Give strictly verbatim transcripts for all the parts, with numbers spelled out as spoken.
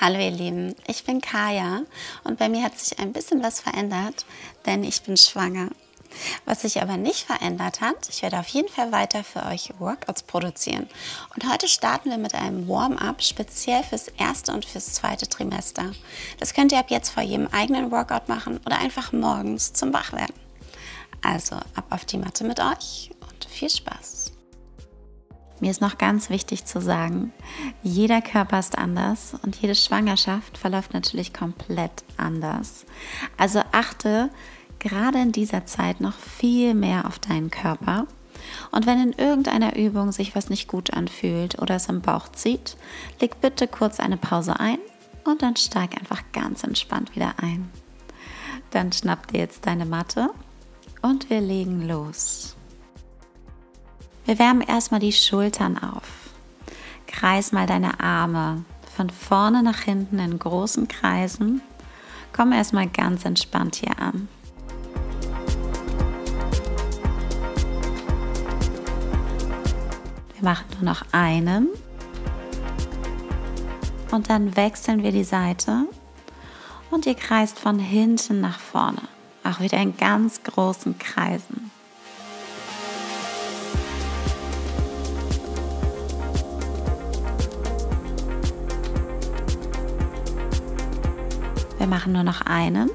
Hallo ihr Lieben, ich bin Kaya und bei mir hat sich ein bisschen was verändert, denn ich bin schwanger. Was sich aber nicht verändert hat, ich werde auf jeden Fall weiter für euch Workouts produzieren. Und heute starten wir mit einem Warm-up speziell fürs erste und fürs zweite Trimester. Das könnt ihr ab jetzt vor jedem eigenen Workout machen oder einfach morgens zum Wachwerden. Also ab auf die Matte mit euch und viel Spaß! Mir ist noch ganz wichtig zu sagen, jeder Körper ist anders und jede Schwangerschaft verläuft natürlich komplett anders. Also achte gerade in dieser Zeit noch viel mehr auf deinen Körper. Und wenn in irgendeiner Übung sich was nicht gut anfühlt oder es im Bauch zieht, leg bitte kurz eine Pause ein und dann steig einfach ganz entspannt wieder ein. Dann schnapp dir jetzt deine Matte und wir legen los. Wir wärmen erstmal die Schultern auf. Kreis mal deine Arme von vorne nach hinten in großen Kreisen. Komm erstmal ganz entspannt hier an. Wir machen nur noch einen. Und dann wechseln wir die Seite. Und ihr kreist von hinten nach vorne. Auch wieder in ganz großen Kreisen. Wir machen nur noch einen.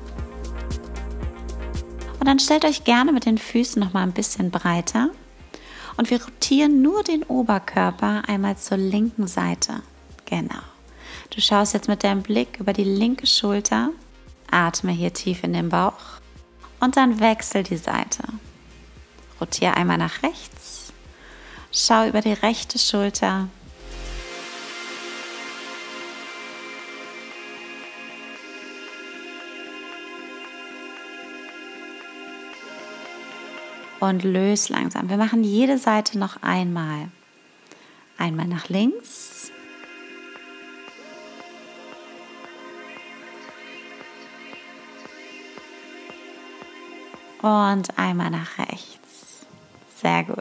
Und dann stellt euch gerne mit den Füßen noch mal ein bisschen breiter. Und wir rotieren nur den Oberkörper einmal zur linken Seite. Genau. Du schaust jetzt mit deinem Blick über die linke Schulter. Atme hier tief in den Bauch. Und dann wechsel die Seite. Rotiere einmal nach rechts. Schau über die rechte Schulter. Und löse langsam. Wir machen jede Seite noch einmal. Einmal nach links. Und einmal nach rechts. Sehr gut.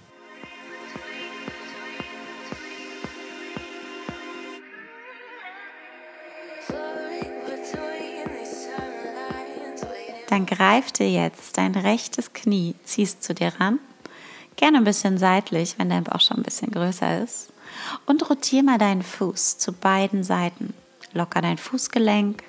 Dann greif dir jetzt dein rechtes Knie, ziehst zu dir ran, gerne ein bisschen seitlich, wenn dein Bauch schon ein bisschen größer ist, und rotier mal deinen Fuß zu beiden Seiten. Locker dein Fußgelenk.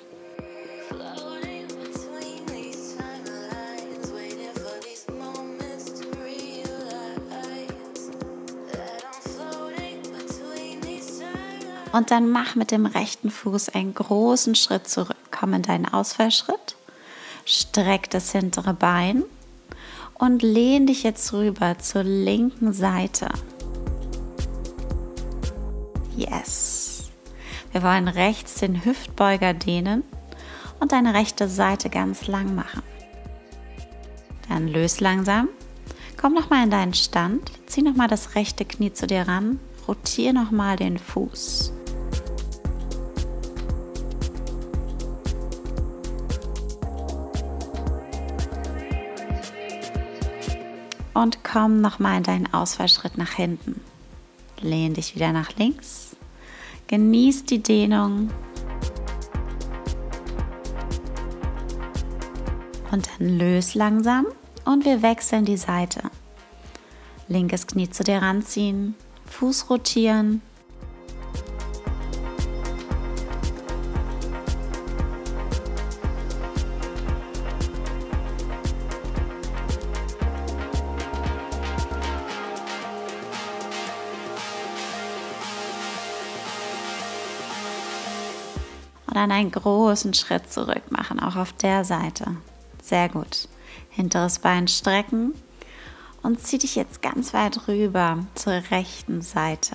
Und dann mach mit dem rechten Fuß einen großen Schritt zurück. Komm in deinen Ausfallschritt. Streck das hintere Bein und lehn dich jetzt rüber zur linken Seite. Yes. Wir wollen rechts den Hüftbeuger dehnen und deine rechte Seite ganz lang machen. Dann löse langsam. Komm nochmal in deinen Stand. Zieh nochmal das rechte Knie zu dir ran. Rotiere nochmal den Fuß. Und komm nochmal in deinen Ausfallschritt nach hinten. Lehn dich wieder nach links. Genieß die Dehnung. Und dann löse langsam und wir wechseln die Seite. Linkes Knie zu dir ranziehen, Fuß rotieren. Und dann einen großen Schritt zurück machen, auch auf der Seite. Sehr gut. Hinteres Bein strecken und zieh dich jetzt ganz weit rüber zur rechten Seite.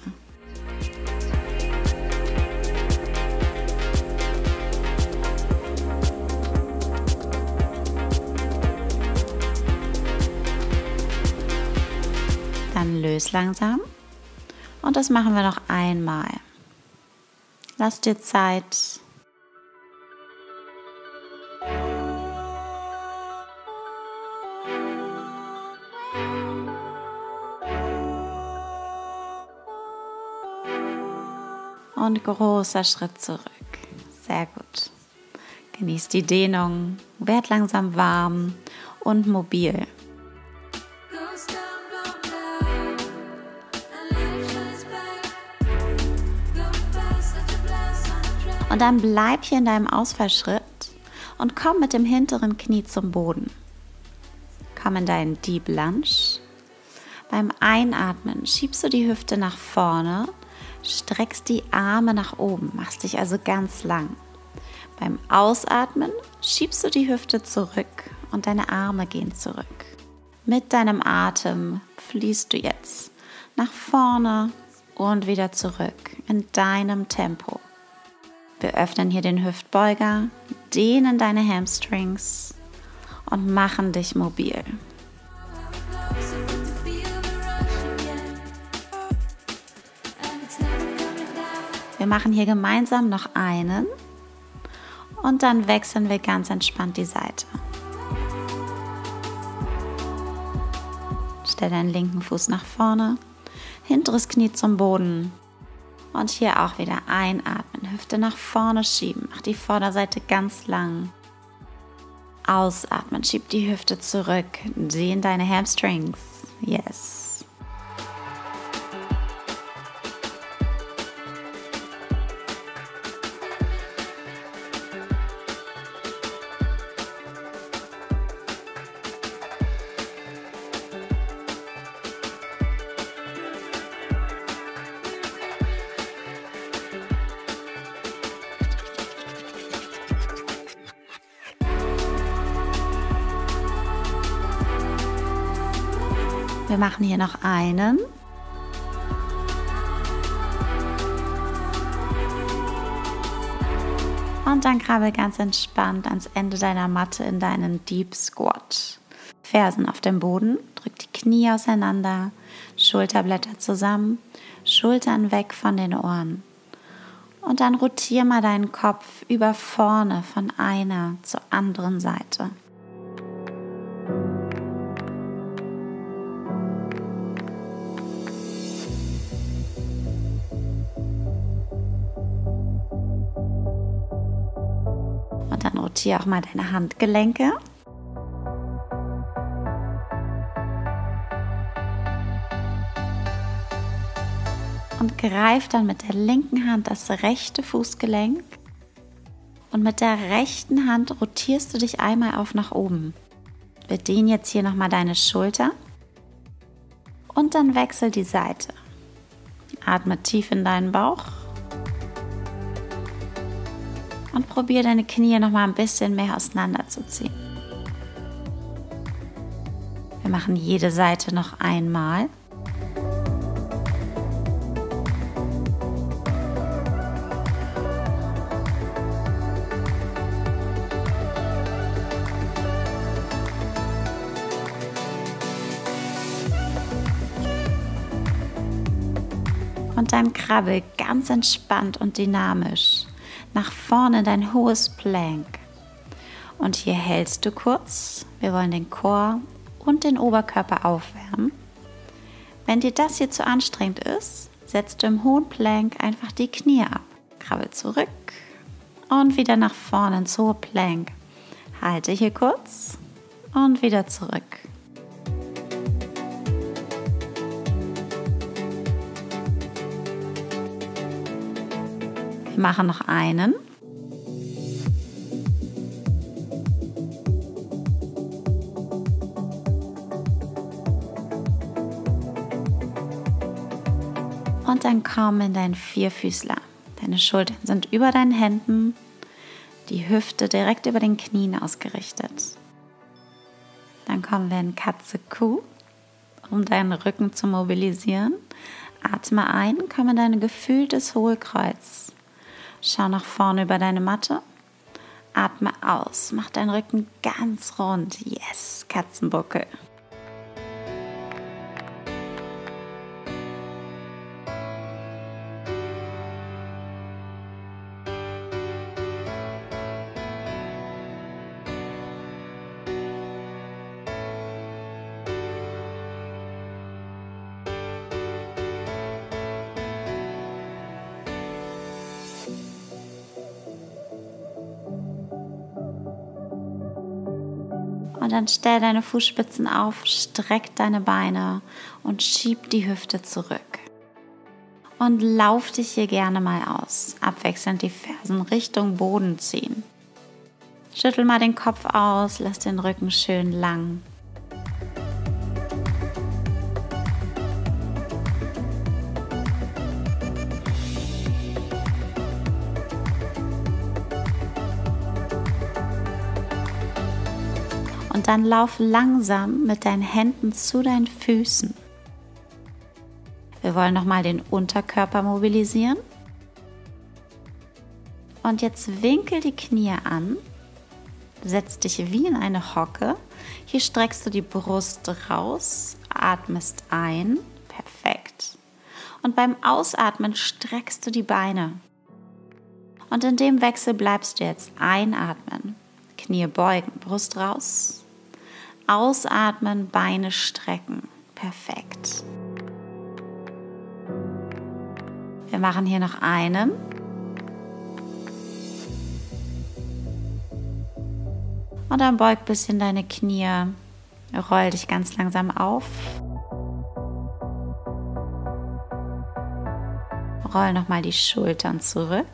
Dann löse langsam und das machen wir noch einmal. Lass dir Zeit. und großer Schritt zurück. Sehr gut. Genieß die Dehnung, werd langsam warm und mobil. Und dann bleib hier in deinem Ausfallschritt und komm mit dem hinteren Knie zum Boden. Komm in deinen Deep Lunge. Beim Einatmen schiebst du die Hüfte nach vorne, streckst die Arme nach oben, machst dich also ganz lang. Beim Ausatmen schiebst du die Hüfte zurück und deine Arme gehen zurück. Mit deinem Atem fließt du jetzt nach vorne und wieder zurück in deinem Tempo. Wir öffnen hier den Hüftbeuger, dehnen deine Hamstrings und machen dich mobil. Wir machen hier gemeinsam noch einen und dann wechseln wir ganz entspannt die Seite. Stell deinen linken Fuß nach vorne, hinteres Knie zum Boden. Und hier auch wieder einatmen, Hüfte nach vorne schieben, mach die Vorderseite ganz lang. Ausatmen, schieb die Hüfte zurück, dehn deine Hamstrings. Yes. Wir machen hier noch einen. Und dann krabbel ganz entspannt ans Ende deiner Matte in deinen Deep Squat. Fersen auf dem Boden, drück die Knie auseinander, Schulterblätter zusammen, Schultern weg von den Ohren. Und dann rotier mal deinen Kopf über vorne von einer zur anderen Seite. Und dann rotiere auch mal deine Handgelenke. Und greif dann mit der linken Hand das rechte Fußgelenk. Und mit der rechten Hand rotierst du dich einmal auf nach oben. Wir dehnen jetzt hier nochmal deine Schulter. Und dann wechsel die Seite. Atme tief in deinen Bauch. Und probiere deine Knie noch mal ein bisschen mehr auseinanderzuziehen. Wir machen jede Seite noch einmal. Und dann krabbel ganz entspannt und dynamisch nach vorne in dein hohes Plank. Und hier hältst du kurz. Wir wollen den Core und den Oberkörper aufwärmen. Wenn dir das hier zu anstrengend ist, setzt du im hohen Plank einfach die Knie ab. Krabbel zurück und wieder nach vorne ins hohe Plank. Halte hier kurz und wieder zurück. Wir machen noch einen. Und dann komm in deinen Vierfüßler. Deine Schultern sind über deinen Händen, die Hüfte direkt über den Knien ausgerichtet. Dann kommen wir in Katze-Kuh, um deinen Rücken zu mobilisieren. Atme ein, komm in dein gefühltes Hohlkreuz. Schau nach vorne über deine Matte. Atme aus, mach deinen Rücken ganz rund. Yes, Katzenbuckel. Und dann stell deine Fußspitzen auf, streck deine Beine und schieb die Hüfte zurück. Und lauf dich hier gerne mal aus, abwechselnd die Fersen Richtung Boden ziehen. Schüttel mal den Kopf aus, lass den Rücken schön lang. Und dann lauf langsam mit deinen Händen zu deinen Füßen. Wir wollen nochmal den Unterkörper mobilisieren. Und jetzt winkel die Knie an. Setz dich wie in eine Hocke. Hier streckst du die Brust raus, atmest ein. Perfekt. Und beim Ausatmen streckst du die Beine. Und in dem Wechsel bleibst du jetzt einatmen. Knie beugen, Brust raus. Ausatmen, Beine strecken. Perfekt. Wir machen hier noch einen. Und dann beug ein bisschen deine Knie. Roll dich ganz langsam auf. Roll nochmal die Schultern zurück.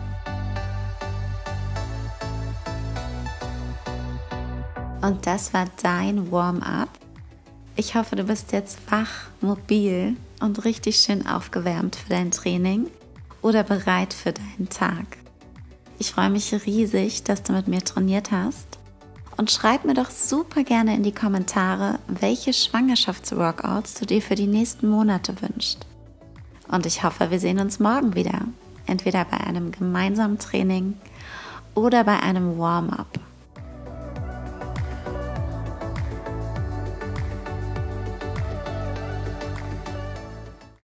Und das war dein Warm-up. Ich hoffe, du bist jetzt wach, mobil und richtig schön aufgewärmt für dein Training oder bereit für deinen Tag. Ich freue mich riesig, dass du mit mir trainiert hast. Und schreib mir doch super gerne in die Kommentare, welche Schwangerschaftsworkouts du dir für die nächsten Monate wünschst. Und ich hoffe, wir sehen uns morgen wieder. Entweder bei einem gemeinsamen Training oder bei einem Warm-up.